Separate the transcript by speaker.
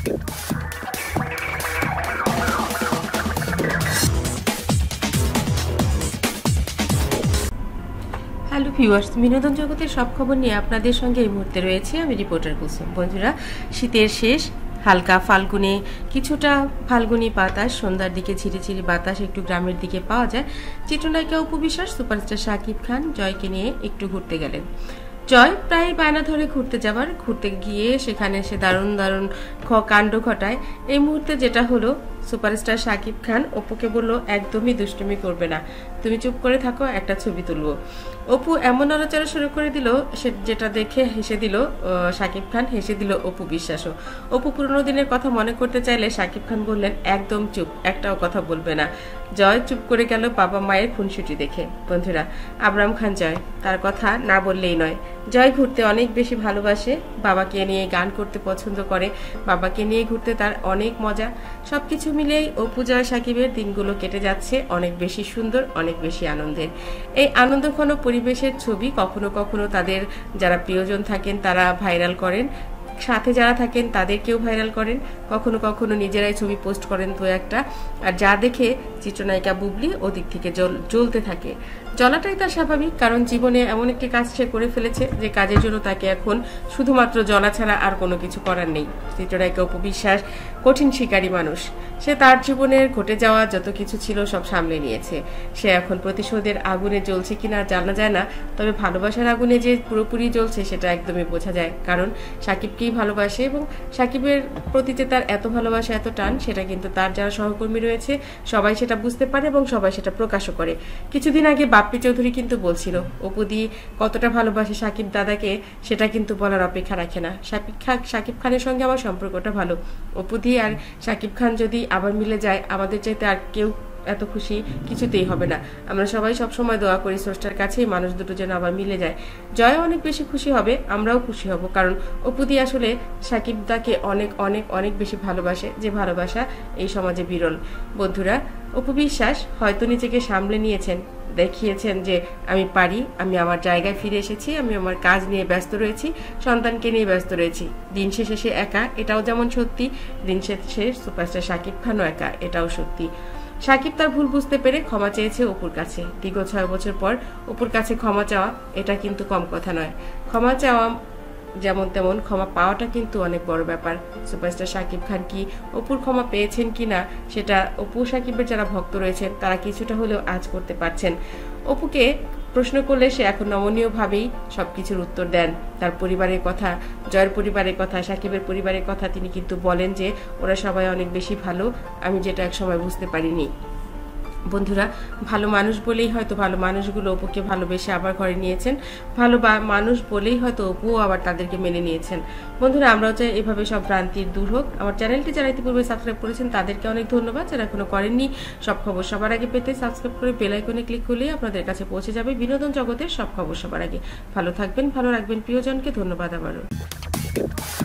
Speaker 1: Hello viewers, বিনোদন জগতের সব খবর নিয়ে আপনাদের সঙ্গে এই মুহূর্তে রয়েছে আমি রিপোর্টার কুসুম। বন্ধুরা, শীতের শেষ, হালকা ফাল্গুনে কিছুটা ফাল্গুনি বাতাস, সন্ধ্যার দিকে ঝিরিঝিরি বাতাস একটু গ্রামের দিকে পাওয়া যায়। চিত্রনায়িকা অপু বিশ্বাস সুপারস্টার শাকিব খান জয়কে নিয়ে একটু ঘুরতে গেলেন। জয় প্রায় বায়না ধরে ঘুরতে গিয়ে সেখানে সে দারুণ দারুণ কাণ্ড ঘটায়। এই মুহূর্তে যেটা হলো, সুপারস্টার শাকিব খান অপুকে বলল একদমই দুষ্টুমি করবে না, তুমি চুপ করে থাকো, একটা ছবি তুলবো। অপু এমন নড়াচড়া শুরু করে দিল, সে যেটা দেখে হেসে দিল শাকিব খান, হেসে দিল অপু বিশ্বাসও। অপু পুরনো দিনের কথা মনে করতে চাইলে শাকিব খান বললেন একদম চুপ, একটাও কথা বলবে না। জয় চুপ করে গেল বাবা মায়ের খুনসুটি দেখে। বন্ধুরা, আবরাম খান জয়, তার কথা না বললেই নয়। জয় ঘুরতে অনেক বেশি ভালোবাসে, বাবাকে নিয়ে গান করতে পছন্দ করে, বাবাকে নিয়ে ঘুরতে তার অনেক মজা। সবকিছু মিলেই অপু জয় শাকিবের দিনগুলো কেটে যাচ্ছে অনেক বেশি সুন্দর, অনেক বেশি আনন্দের। এই আনন্দঘন পরিবেশের ছবি কখনো কখনো তাদের যারা প্রিয়জন থাকেন তারা ভাইরাল করেন, সাথে যারা থাকেন তাদেরকেও ভাইরাল করেন, কখনো কখনো নিজেরাই ছবি পোস্ট করেন দু একটা। আর যা দেখে চিত্রনায়িকা বুবলি ওদিক থেকে জ্বলতে থাকে। জ্বলাটাই তার স্বাভাবিক, কারণ জীবনে এমন একটি কাজ সে করে ফেলেছে যে কাজের জন্য তাকে এখন শুধুমাত্র জ্বলা ছাড়া আর কোনো কিছু করার নেই। চিত্রনায়িকা অপু বিশ্বাস কঠিন শিকারী মানুষ। সে তার জীবনের ঘটে যাওয়া যত কিছু ছিল সব সামলে নিয়েছে। সে এখন প্রতিশোধের আগুনে জ্বলছে কিনা জানা যায় না, তবে ভালোবাসার আগুনে যে পুরোপুরি জ্বলছে সেটা একদমই বোঝা যায়, কারণ সাকিবকেই ভালোবাসে এবং সাকিবের প্রতি যে তার এত ভালোবাসা, এত টান, সেটা কিন্তু তার যারা সহকর্মী রয়েছে সবাই সেটা বুঝতে পারে এবং সবাই সেটা প্রকাশও করে। কিছুদিন আগে বাপ্পি চৌধুরী কিন্তু বলছিল অপু দি কতটা ভালোবাসে সাকিব দাদাকে, সেটা কিন্তু বলার অপেক্ষা রাখে না। সাকিব খানের সঙ্গে আমার সম্পর্কটা ভালো, অপু দি আর সাকিব খান যদি আবার মিলে যায়, আমাদের চাইতে আর কেউ এত খুশি কিছুতেই হবে না। আমরা সবাই সবসময় দোয়া করি স্রষ্টার কাছে মানুষ দুটো যেন আবার মিলে যায়। জয় অনেক বেশি খুশি হবে, আমরাও খুশি হব, কারণ অপু দি আসলে সাকিব দাকে অনেক অনেক অনেক বেশি ভালোবাসে, যে ভালোবাসা এই সমাজে বিরল। বন্ধুরা, অপু বিশ্বাস হয়তো নিজেকে সামলে নিয়েছেন, দেখিয়েছেন যে আমি পারি, আমি আমার জায়গায় ফিরে এসেছি, আমি আমার কাজ নিয়ে ব্যস্ত রয়েছি, সন্তানকে নিয়ে ব্যস্ত রয়েছি। দিন শেষে সে একা, এটাও যেমন সত্যি, দিন শেষে সুপারস্টার শাকিব খানও একা, এটাও সত্যি। সাকিব তার ভুল বুঝতে পেরে ক্ষমা চেয়েছে অপুর কাছে। দীর্ঘ 6 বছর পর অপুর কাছে ক্ষমা চাওয়া, এটা কিন্তু কম কথা নয়। ক্ষমা চাওয়া যেমন তেমন, ক্ষমা পাওয়াটা কিন্তু অনেক বড় ব্যাপার। সুপারস্টার শাকিব খান কি অপুর ক্ষমা পেয়েছেন কিনা সেটা অপু সাকিবের যারা ভক্ত রয়েছেন তারা কিছুটা হলেও আজ করতে পারছেন। অপুকে প্রশ্ন করলে সে এখন নমনীয়ভাবেই সবকিছুর উত্তর দেন। তার পরিবারের কথা, জয়ের পরিবারের কথা, সাকিবের পরিবারের কথা তিনি কিন্তু বলেন যে ওরা সবাই অনেক বেশি ভালো, আমি যেটা এক সময় বুঝতে পারিনি। বন্ধুরা, ভালো মানুষ বলেই হয়তো ভালো মানুষগুলো অপুকে ভালোবেসে আবার ঘরে নিয়েছেন, ভালো মানুষ বলেই হয়তো অপুও আবার তাদেরকে মেনে নিয়েছেন। বন্ধুরা, আমরাও চাই এভাবে সব ভ্রান্তির দূর হোক। আমার চ্যানেলটি যারা ইতিপূর্বে সাবস্ক্রাইব করেছেন তাদেরকে অনেক ধন্যবাদ, যারা এখনো করেননি সব খবর সবার আগে পেতে সাবস্ক্রাইব করে বেল আইকনে ক্লিক করলেই আপনাদের কাছে পৌঁছে যাবে বিনোদন জগতের সব খবর সবার আগে। ভালো থাকবেন, ভালো রাখবেন প্রিয়জনকে। ধন্যবাদ আবারও।